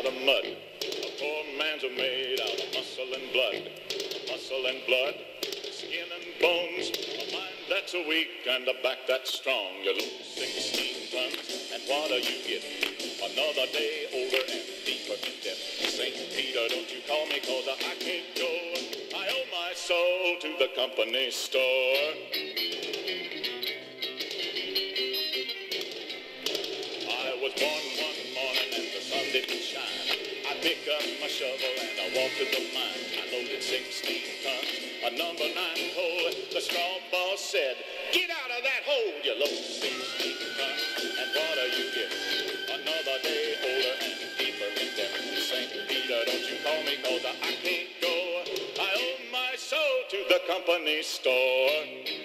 out of mud. A poor man's made out of muscle and blood. Muscle and blood, skin and bones. A mind that's weak and a back that's strong. You lose 16 tons, and what do you get? Another day older and deeper in debt. St. Peter, don't you call me, 'cause I can't go. I owe my soul to the company store. I was born one morning and the sun didn't shine. I picked up my shovel and I walked to the mine. I loaded 16 tons, a number 9 coal. The straw boss said, "Get out of that hole, you load 16 tons, and what do you get? Another day older and deeper in debt. St. Peter, don't you call me, 'cause I can't go. I owe my soul to the company store."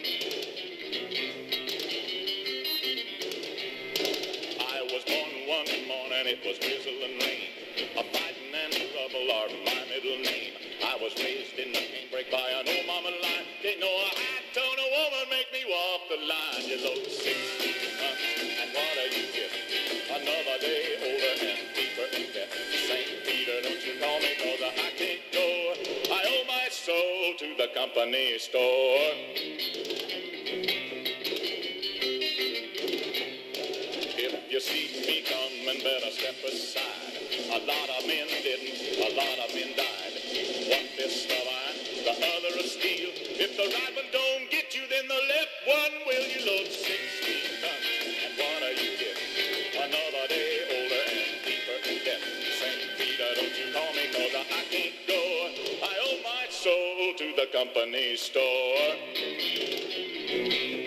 I was born one morning, it was drizzle and rain. A fighting and trouble are my middle name. I was raised in the canebrake by an old mama line. Didn't know a high-tone woman make me walk the line. You load 16 tons, and what do you get? Another day older and deeper in debt. St. Peter, don't you call me, 'cause I can't go. I owe my soul to the company store. If you see me coming, better step aside. A lot of men didn't, a lot of men died. One fist of iron, the other of steel. If the right one don't get you, then the left one will. You load 16 tons, and what do you get? Another day older and deeper in debt. St. Peter, don't you call me, 'cause I can't go. I owe my soul to the company store.